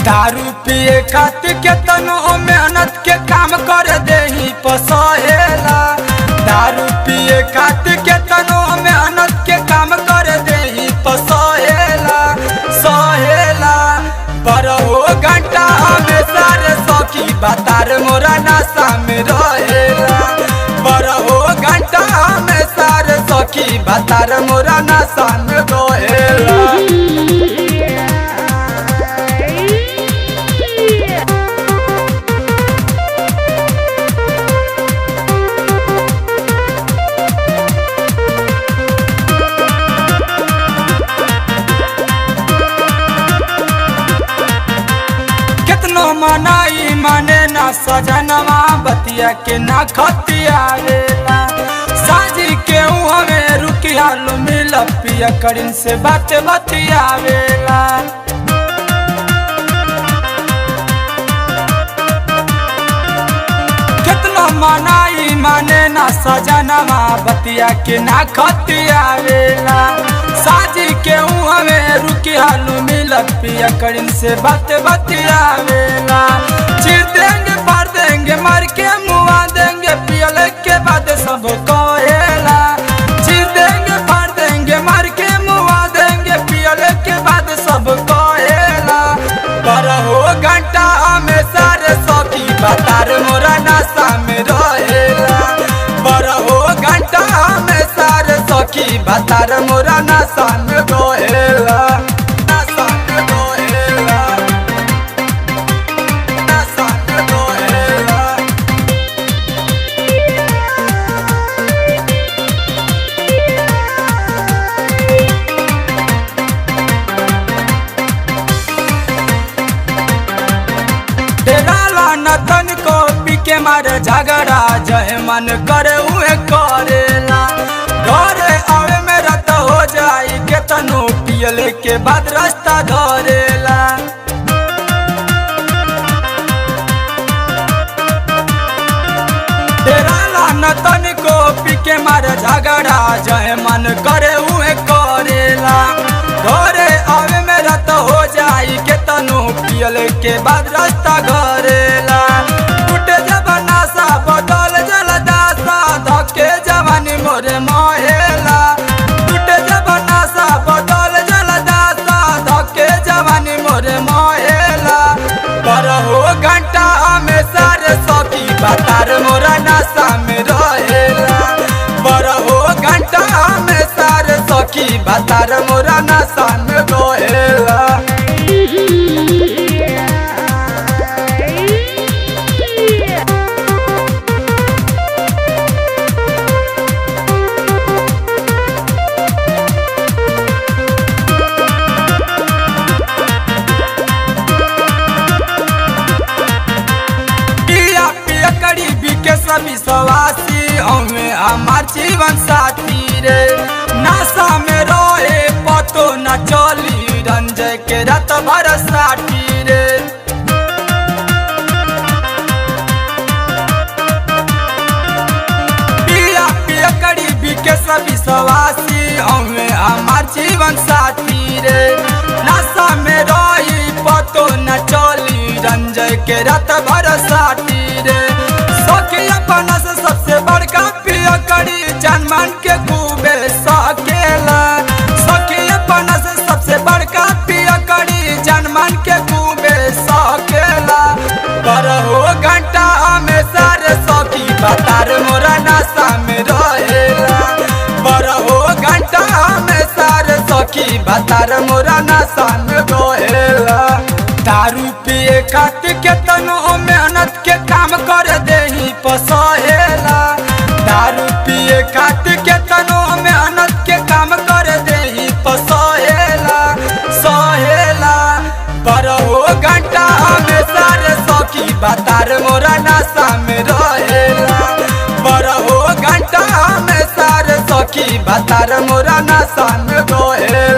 दारू पिए खातिर केतनो मेहनत के काम कर देही पसहेला। दारू पिए खातिर केतनो मेहनत के काम कर देही पसहेला सहेला। बरहो घंटा हमेशा रे सखी बतार मोरा नशा में रहेला। बरहो घंटा हमेशा रे सखी बतार मोरा नशा में रहेला। मनाई माने ना सजनवा बतिया के ना खतियावेला। साजी के हमें रुकिया लो मिल पिया करिन से बात बतियावेला। कितना मनाई माने ना सजनवा बतिया के ना खतियावेला। साजी के हमें रुकिया लो मिल पिया करिन से बात बतियावेला। चीर देंगे फाड़ देंगे मार के मुआ देंगे पियले के बाद सब कहेला। चीर देंगे फाड़ देंगे मार के मुआ देंगे पियले के बाद सब कहेला। बरहो घंटा हमेशा रे सखी बतार मोरा नशा में रहेला। बरहो घंटा हमेशा रे सखी बतार मोरा नशा में रहेला। नतन को पी के मारे झगड़ा जहे मन करे उहे करेला। घरे आवे में रत हो जाई के तनु पियले के बाद रास्ता धरेला। डेराला नतन को पी के मारे झगड़ा जहे मन करे उहे करेला। घरे आवे में रत हो जाई के तनु पियले के बाद रास्ता घरेला। टूटे जब नशा बदल जलदासा धके जवानी मोरे महेला। टूटे जब नशा बदल जलदासा धके जवानी मोरे महेला। बरहो घंटा हमेशा रे सखी बतार मोरा नशा में रहेला। बरहो घंटा हमेशा रे सखी बतार मोरा नशा में रहेला। विश्वासी हमें हमार जीवन साथी रे। नशा में रहे पतो न चली रंजय के रात भर साथी रे। पिया पिया करीबी के सब विश्वासी हमें हमार जीवन साथी रे। नशा में रही पतो न चली रंजय के रात भर साथी रे। सखी अपना से सबसे बड़का पिया करी जनमान के खूबे सकेला। सखी अपना से सबसे बड़का पिया करी जनमान के खूबे सकेला। बरहो घंटा हमेशा रे सखी बतार मोरा नशा में रहेला। बरहो घंटा हमेशा रे सखी बतार मोरा नशा में रहेला। दारू पिए खातिर केतनो मेहनत के काम कर देही पसहेला। दारू पिए खातिर केतनो मेहनत के काम कर देही पसहेला सहेला। बरहो घंटा हमेशा रे सखी बतार मोरा नशा में रहेला। बरहो घंटा हमेशा रे सखी बतार मोरा नशा में रहेला।